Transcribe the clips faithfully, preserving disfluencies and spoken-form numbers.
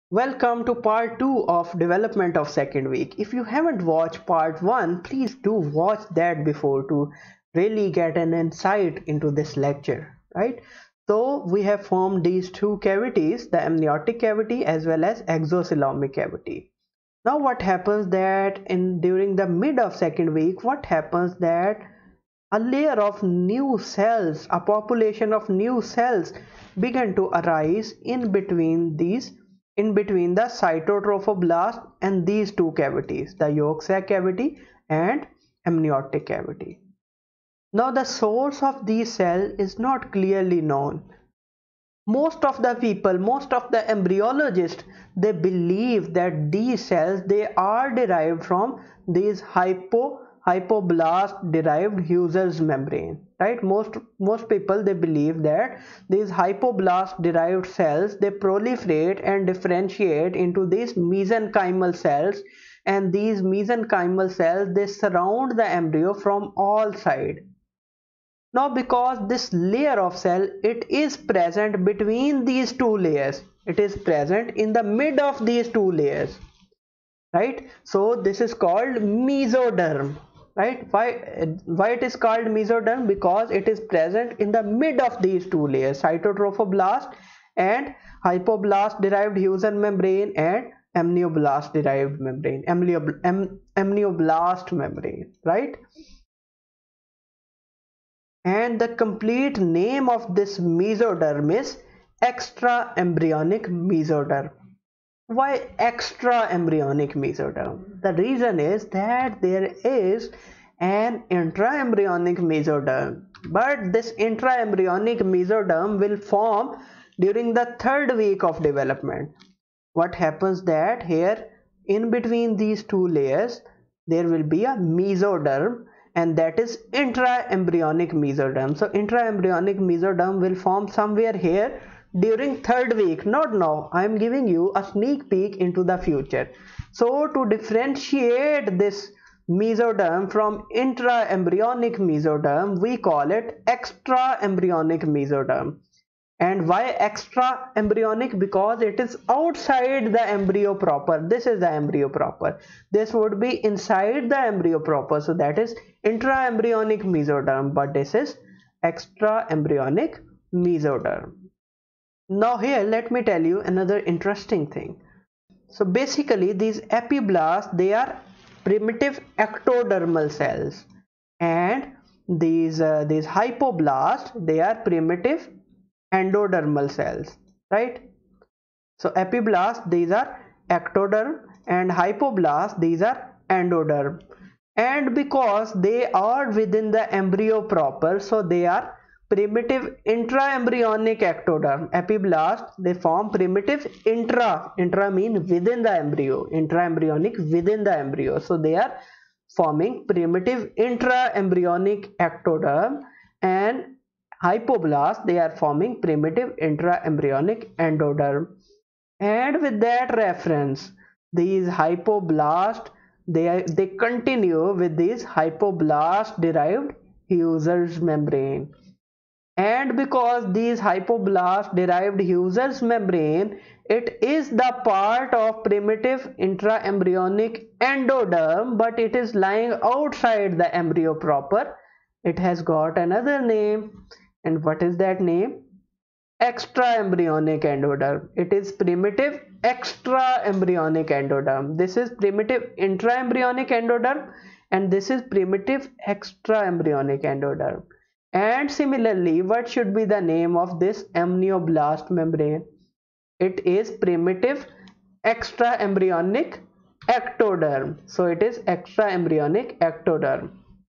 Welcome to part two of development of second week. If you haven't watched part one, please do watch that before to really get an insight into this lecture, right? So we have formed these two cavities, the amniotic cavity as well as exocoelomic cavity. Now what happens that in during the mid of second week, what happens that a layer of new cells, a population of new cells began to arise in between these in between the cytotrophoblast and these two cavities, the yolk sac cavity and amniotic cavity. Now the source of these cells is not clearly known. Most of the people, most of the embryologists, they believe that these cells, they are derived from these hypo hypoblast derived Husserl's membrane, right? Most most people, they believe that these hypoblast derived cells, they proliferate and differentiate into these mesenchymal cells, and these mesenchymal cells, they surround the embryo from all sides. Now because this layer of cell, it is present between these two layers, it is present in the mid of these two layers, right? So this is called mesoderm, right? Why why it is called mesoderm? Because it is present in the mid of these two layers, cytotrophoblast and hypoblast derived Husserl membrane and amnioblast derived membrane, amnioblast membrane, right? And the complete name of this mesoderm is extra embryonic mesoderm. Why extra embryonic mesoderm? The reason is that there is an intraembryonic mesoderm, but this intraembryonic mesoderm will form during the third week of development. What happens that here in between these two layers there will be a mesoderm, and that is intraembryonic mesoderm. So intraembryonic mesoderm will form somewhere here during third week, not now. I am giving you a sneak peek into the future. So to differentiate this mesoderm from intraembryonic mesoderm, we call it extra embryonic mesoderm. And why extra embryonic? Because it is outside the embryo proper. This is the embryo proper, this would be inside the embryo proper, so that is intraembryonic mesoderm, but this is extra embryonic mesoderm. Now here let me tell you another interesting thing. So basically these epiblasts, they are primitive ectodermal cells, and these uh, these hypoblasts, they are primitive endodermal cells, right? So epiblast, these are ectoderm, and hypoblast, these are endoderm. And because they are within the embryo proper, so they are primitive intraembryonic ectoderm. Epiblast, they form primitive intra, intra mean within the embryo, intraembryonic within the embryo, so they are forming primitive intraembryonic ectoderm. And hypoblast, they are forming primitive intraembryonic endoderm. And with that reference, these hypoblast, they they continue with this hypoblast derived Husserl's membrane. And because these hypoblast derived Husserl's membrane, it is the part of primitive intraembryonic endoderm, but it is lying outside the embryo proper, it has got another name. And what is that name? Extra embryonic endoderm. It is primitive extra embryonic endoderm. This is primitive intraembryonic endoderm, and this is primitive extra embryonic endoderm. And similarly, what should be the name of this amnioblast membrane? It is primitive extra embryonic ectoderm. So it is extra embryonic ectoderm.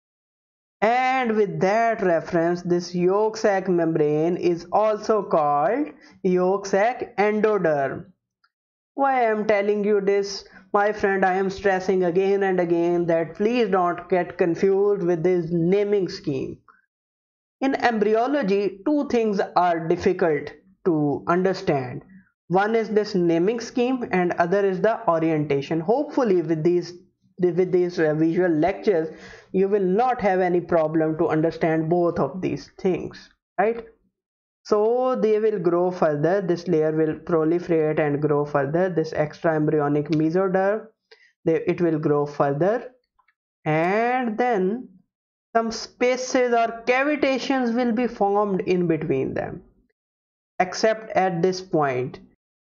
And with that reference, this yolk sac membrane is also called yolk sac endoderm. Why I am telling you this, my friend? I am stressing again and again that please don't get confused with this naming scheme. In embryology, two things are difficult to understand. One is this naming scheme, and other is the orientation. Hopefully with these with these uh, visual lectures, you will not have any problem to understand both of these things, right? So they will grow further. This layer will proliferate and grow further. This extra embryonic mesoderm, they, it will grow further, and then some spaces or cavitations will be formed in between them, except at this point.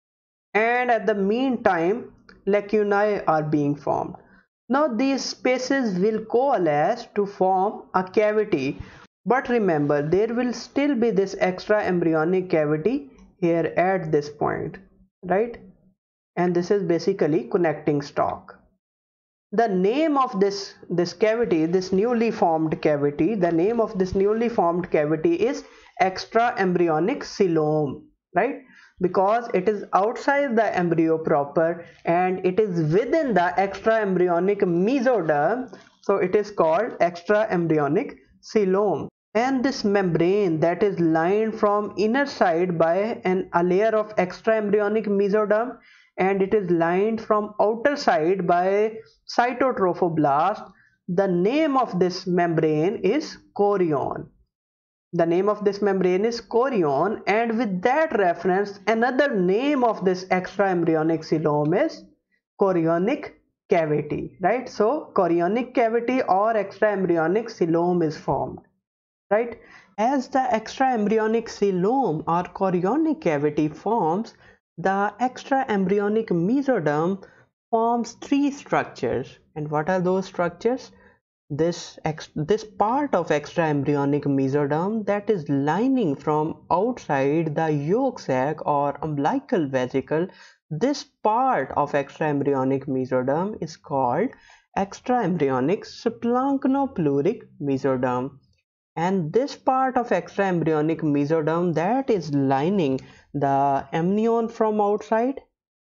And at the meantime, lacunae are being formed. Now these spaces will coalesce to form a cavity, but remember there will still be this extra embryonic cavity here at this point, right? And this is basically connecting stalk. The name of this this cavity, this newly formed cavity, the name of this newly formed cavity is extra embryonic coelom, right? Because it is outside the embryo proper and it is within the extra embryonic mesoderm, so it is called extra embryonic coelom. And this membrane that is lined from inner side by an a layer of extra embryonic mesoderm, and it is lined from outer side by cytotrophoblast. The name of this membrane is chorion. The name of this membrane is chorion, and with that reference, another name of this extra embryonic coelom is chorionic cavity, right? So chorionic cavity or extra embryonic coelom is formed, right? As the extra embryonic coelom or chorionic cavity forms, the extra embryonic mesoderm forms three structures. And what are those structures? This, this part of extra embryonic mesoderm that is lining from outside the yolk sac or umbilical vesicle, this part of extra embryonic mesoderm is called extra embryonic splanchnopleuric mesoderm. And this part of extra embryonic mesoderm that is lining the amnion from outside,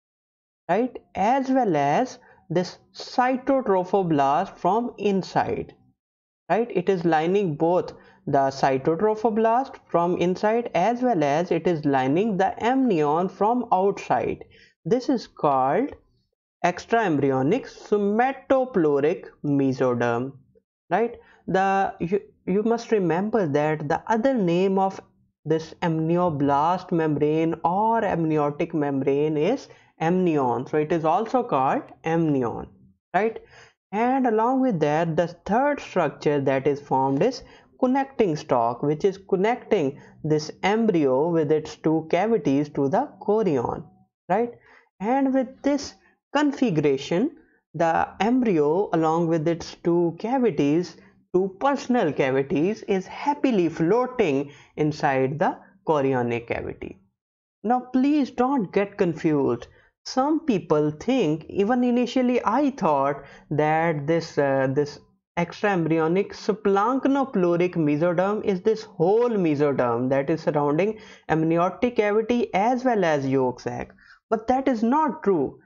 right, as well as this cytotrophoblast from inside, right? It is lining both the cytotrophoblast from inside as well as it is lining the amnion from outside. This is called extra embryonic somatopleuric mesoderm, right? The you, you must remember that the other name of this amnioblast membrane or amniotic membrane is amnion, so it is also called amnion, right? And along with that, the third structure that is formed is connecting stalk, which is connecting this embryo with its two cavities to the chorion, right? And with this configuration, the embryo along with its two cavities, two personal cavities, is happily floating inside the chorionic cavity. Now please don't get confused. Some people think, even initially I thought, that this uh, this extra embryonic splanchnopleuric mesoderm is this whole mesoderm that is surrounding amniotic cavity as well as yolk sac, but that is not true.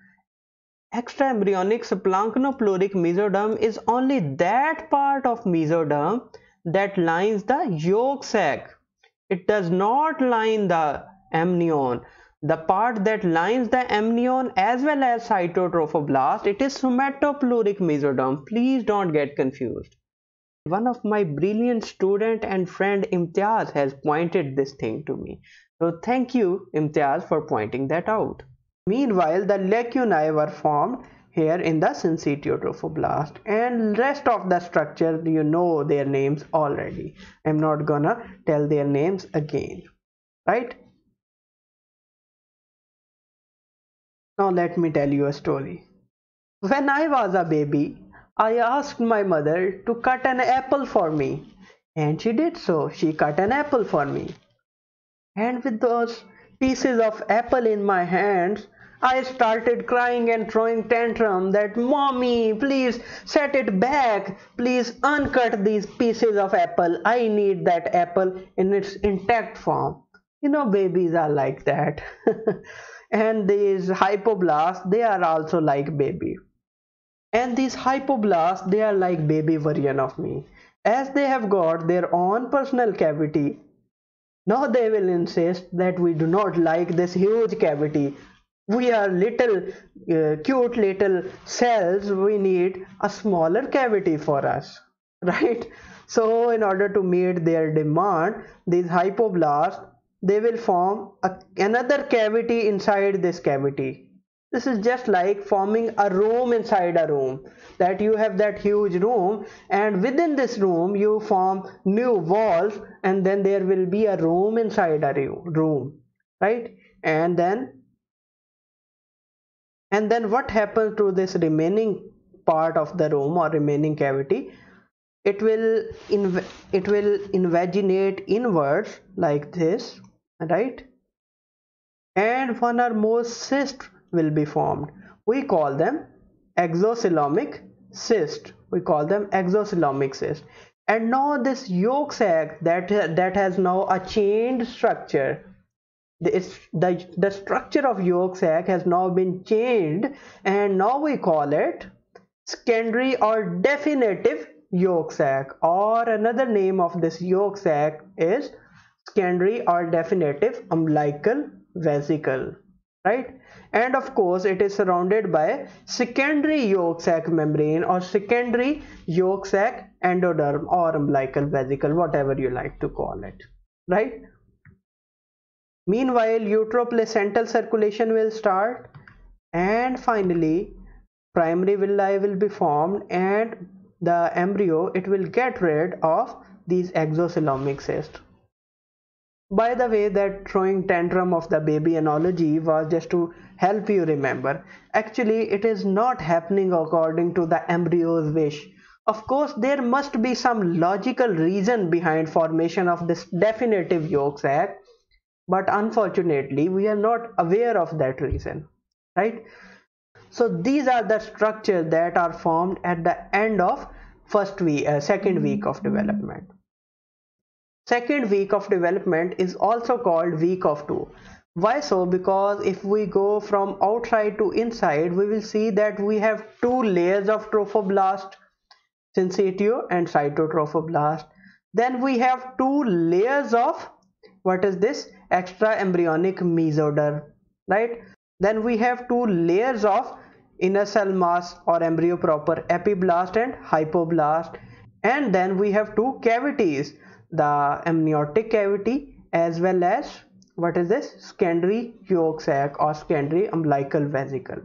Extra embryonic splanchnopleuric mesoderm is only that part of mesoderm that lines the yolk sac. It does not line the amnion. The part that lines the amnion as well as cytotrophoblast, it is somatopleuric mesoderm. Please don't get confused. One of my brilliant student and friend Imtiaz has pointed this thing to me. So thank you, Imtiaz, for pointing that out. Meanwhile, the lacunae were formed here in the syncytiotrophoblast, and rest of the structure you know their names already. I'm not gonna tell their names again, right? Now let me tell you a story. When I was a baby, I asked my mother to cut an apple for me, and she did so. She cut an apple for me, and with those pieces of apple in my hands, I started crying and throwing tantrum that, "Mommy, please set it back. Please uncut these pieces of apple. I need that apple in its intact form." You know, babies are like that. And these hypoblasts, they are also like baby. And these hypoblasts, they are like baby version of me. As they have got their own personal cavity, now they will insist that we do not like this huge cavity. We are little uh, cute little cells, we need a smaller cavity for us, right? So in order to meet their demand, these hypoblasts, they will form a, another cavity inside this cavity. This is just like forming a room inside a room, that you have that huge room, and within this room you form new walls, and then there will be a room inside a room, right? And then and then what happens to this remaining part of the room or remaining cavity? It will inv it will invaginate inwards like this, right? And one or more cysts will be formed. We call them exocoelomic cyst. We call them exocoelomic cyst. And now this yolk sac that that has now a chained structure. It's the the structure of yolk sac has now been changed, and now we call it secondary or definitive yolk sac, or another name of this yolk sac is secondary or definitive umbilical vesicle, right? And of course it is surrounded by secondary yolk sac membrane or secondary yolk sac endoderm or umbilical vesicle, whatever you like to call it, right? Meanwhile, uteroplacental circulation will start, and finally primary villi will be formed, and the embryo, it will get rid of these exocoelomic cysts. By the way, that throwing tantrum of the baby analogy was just to help you remember. Actually, it is not happening according to the embryo's wish. Of course, there must be some logical reason behind formation of this definitive yolk sac, but unfortunately we are not aware of that reason, right? So these are the structures that are formed at the end of first week, uh, second week of development. Second week of development is also called week of two. Why so? Because if we go from outside to inside, we will see that we have two layers of trophoblast, syncytio and cytotrophoblast. Then we have two layers of, what is this, extra embryonic mesoderm, right? Then we have two layers of inner cell mass or embryo proper, epiblast and hypoblast. And then we have two cavities, the amniotic cavity as well as, what is this, secondary yolk sac or secondary umbilical vesicle.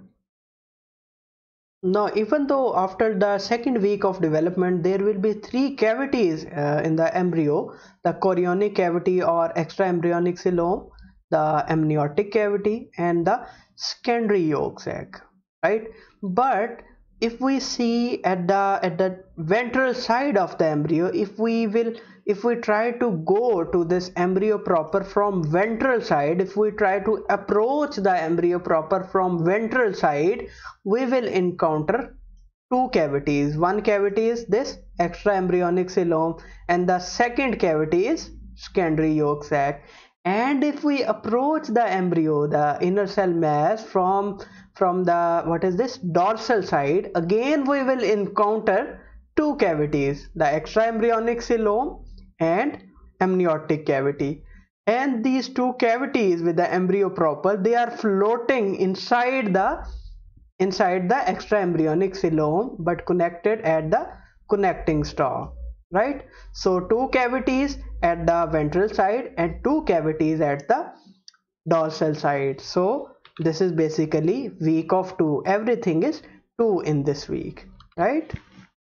Now, even though after the second week of development there will be three cavities uh, in the embryo, the chorionic cavity or extraembryonic coelom, the amniotic cavity and the secondary yolk sac, right? But if we see at the at the ventral side of the embryo, if we will if we try to go to this embryo proper from ventral side, if we try to approach the embryo proper from ventral side, we will encounter two cavities. One cavity is this extraembryonic coelom and the second cavity is secondary yolk sac. And if we approach the embryo, the inner cell mass from from the, what is this, dorsal side, again we will encounter two cavities, the extraembryonic coelom and amniotic cavity. And these two cavities with the embryo proper, they are floating inside the inside the extraembryonic coelom but connected at the connecting stalk, right? So two cavities at the ventral side and two cavities at the dorsal side. So this is basically week of two. Everything is two in this week, right?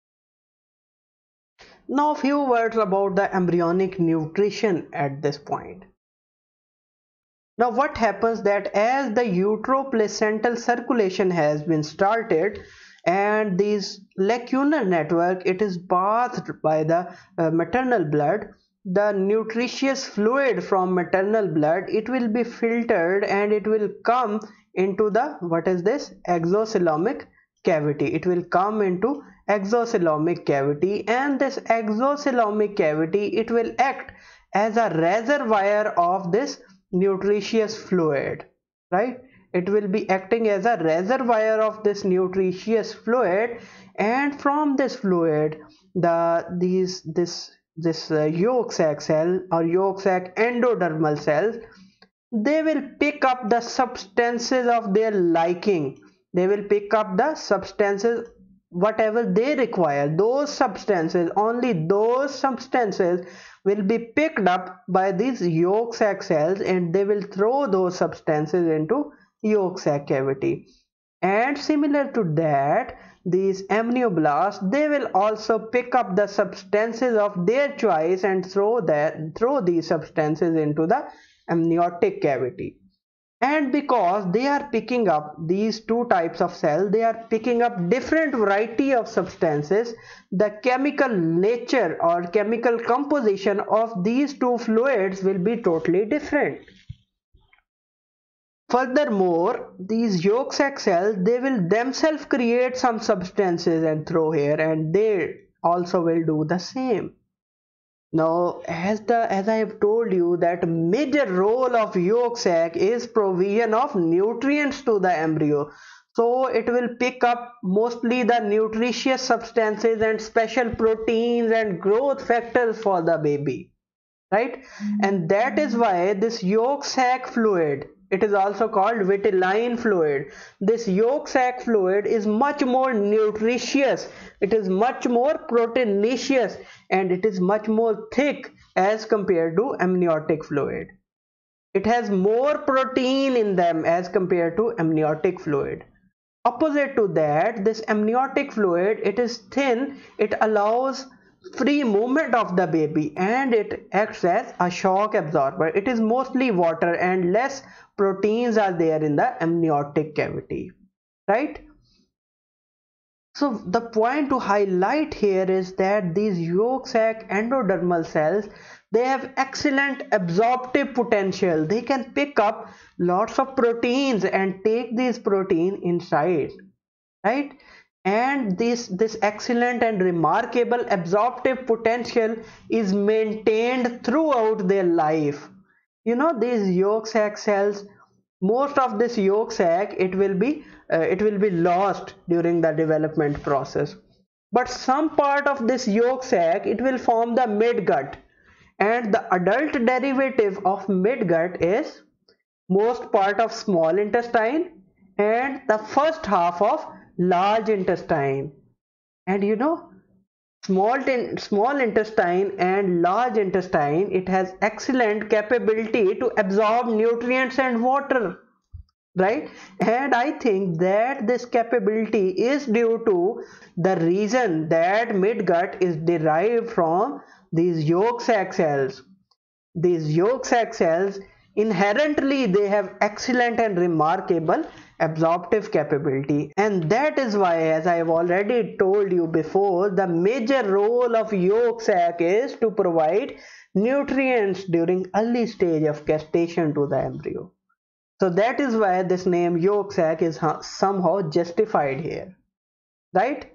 Now a few words about the embryonic nutrition at this point. Now what happens that as the uteroplacental circulation has been started and this lacunar network, it is bathed by the uh, maternal blood, the nutritious fluid from maternal blood, it will be filtered and it will come into the, what is this, exocoelomic cavity. It will come into exocoelomic cavity, and this exocoelomic cavity, it will act as a reservoir of this nutritious fluid, right? It will be acting as a reservoir of this nutritious fluid, and from this fluid the these this this uh, yolk sac cell or yolk sac endodermal cells, they will pick up the substances of their liking. They will pick up the substances whatever they require, those substances, only those substances will be picked up by these yolk sac cells, and they will throw those substances into yolk sac cavity. And similar to that, these amnioblasts, they will also pick up the substances of their choice and throw that throw these substances into the amniotic cavity. And because they are picking up these two types of cell, they are picking up different variety of substances, the chemical nature or chemical composition of these two fluids will be totally different. Furthermore, these yolk sac cells, they will themselves create some substances and throw here, and they also will do the same. Now, as the as I have told you, that major role of yolk sac is provision of nutrients to the embryo. So it will pick up mostly the nutritious substances and special proteins and growth factors for the baby, right? And that is why this yolk sac fluid, it is also called vitelline fluid. This yolk sac fluid is much more nutritious, it is much more proteinaceous, and it is much more thick as compared to amniotic fluid. It has more protein in them as compared to amniotic fluid. Opposite to that, this amniotic fluid, it is thin, it allows free movement of the baby, and it acts as a shock absorber. It is mostly water and less proteins are there in the amniotic cavity, right? So the point to highlight here is that these yolk sac endodermal cells, they have excellent absorptive potential. They can pick up lots of proteins and take these protein inside, right? And this this excellent and remarkable absorptive potential is maintained throughout their life. You know, these yolk sac cells, most of this yolk sac, it will be uh, it will be lost during the development process, but some part of this yolk sac, it will form the midgut, and the adult derivative of midgut is most part of small intestine and the first half of large intestine. And you know, small small intestine and large intestine, it has excellent capability to absorb nutrients and water, right? And I think that this capability is due to the reason that midgut is derived from these yolk sac cells. These yolk sac cells, inherently they have excellent and remarkable absorptive capability, and that is why, as I have already told you before, the major role of yolk sac is to provide nutrients during early stage of gestation to the embryo. So that is why this name yolk sac is somehow justified here, right?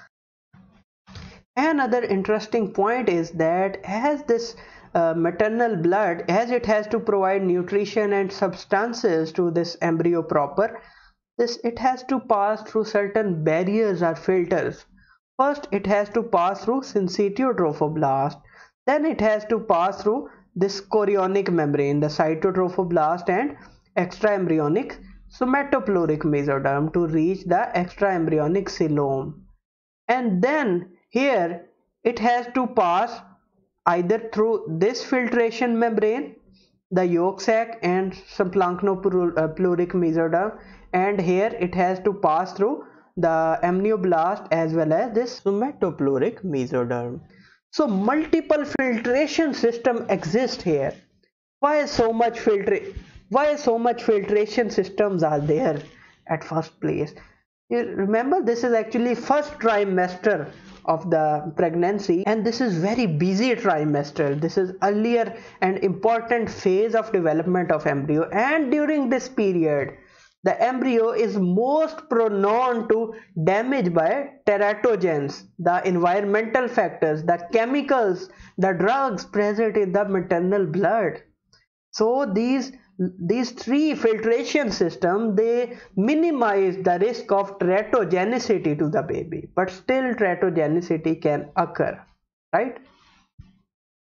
Another interesting point is that as this uh, maternal blood, as it has to provide nutrition and substances to this embryo proper, this it has to pass through certain barriers or filters. First, it has to pass through syncytial trophoblast, then it has to pass through this chorionic membrane, the cytotrophoblast and extraembryonic somatopleuric mesoderm, to reach the extraembryonic coelom. And then here it has to pass either through this filtration membrane, the yolk sac and subplanchnopluric mesoderm, and here it has to pass through the amnioblast as well as this somatopleuric mesoderm. So multiple filtration system exist here. Why so much filter why so much filtration systems are there at first place? You remember, this is actually first trimester of the pregnancy, and this is very busy trimester. This is earlier and important phase of development of embryo, and during this period the embryo is most prone to damage by teratogens, the environmental factors, the chemicals, the drugs present in the maternal blood. So these these three filtration systems, they minimize the risk of teratogenicity to the baby, but still teratogenicity can occur, right?